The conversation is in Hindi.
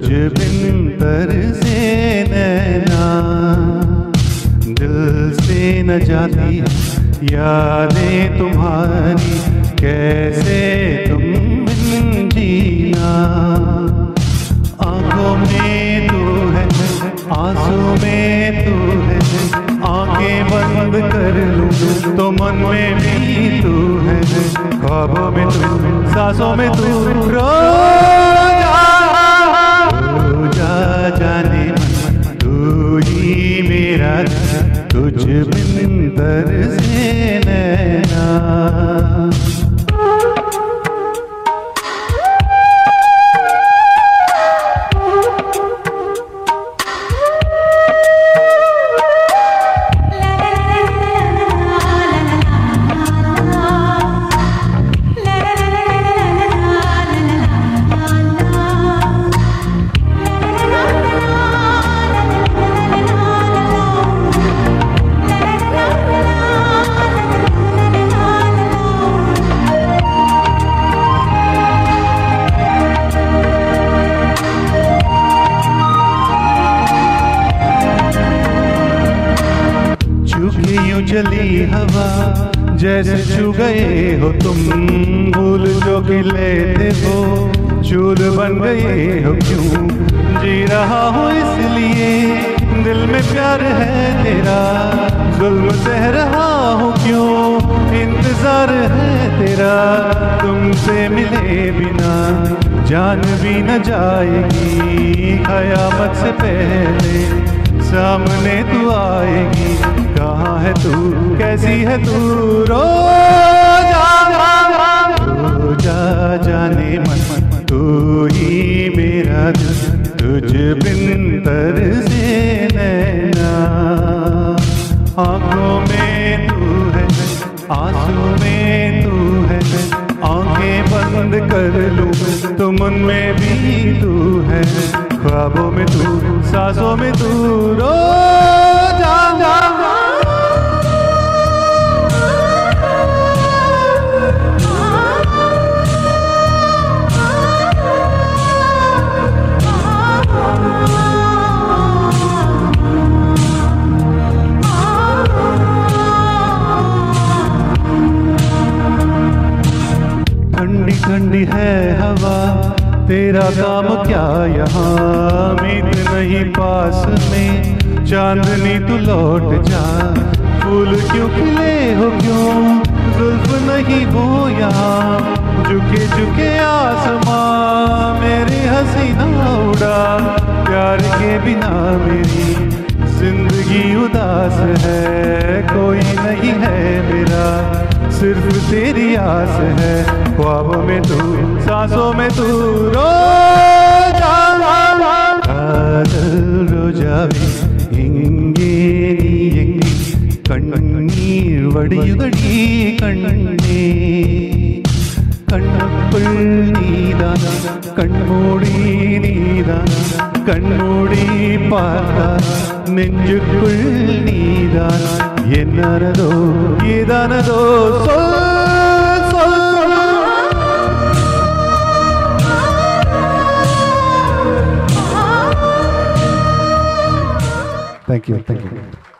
तुझ बिन तरसे नैना, दिल से न जाती यादें तुम्हारी, कैसे तुम बिन जीना। आंखों में तू है, आंसू में तू है, आंखें बंद कर लूं तो मन में भी तू है, ख्वाबों में तू, सांसों में तू। रोजा जाने मन तू ही मेरा, तुझ बिन तरसे नैना। चली हवा जैसे छू गए हो तुम, भूल जो खिले थे वो चूल बन गए हो। क्यों जी रहा हूँ इसलिए, दिल में प्यार है तेरा, जुल्म सह रहा हूँ क्यों, इंतजार है तेरा। तुमसे मिले बिना जान भी न जाएगी, कयामत से पहले सामने तू आएगी। कहाँ है तू, कैसी है तू, रोजा जाने मन तू ही मेरा, तुझ बिन तरसे नैना। आंखों में तू है, आंसू में तू है, आंखें बंद कर लूं तो मन में भी तू है, ख्वाबों में तू, सांसों में तू। रोजा ठंडी ठंडी है हवा, तेरा काम क्या यहाँ, मीत नहीं पास में, चांदनी तू लौट जा। फूल क्यों खिले हो क्यों, जुल्फ नहीं हो यहाँ, झुके झुके आसमां मेरी हसीना उड़ा। प्यार के बिना मेरी जिंदगी उदास है, कोई नहीं है मेरा, सिर्फ तेरी आस है। ख्वाबों में तू, सांसों में तू, रोजा കാതൽ രോജാവേ എங்கே നീ എங்கே കണ്ണീർ വടിയുകടി കണ്ണേ കണ്ണുക്കുൾ നീതാന കൺമൂടി നീതാന കൺമൂടി പാർത്ത നെഞ്ചുക്കുൾ നീതാന എന്നാനതോ ഏതാനതോ Thank you.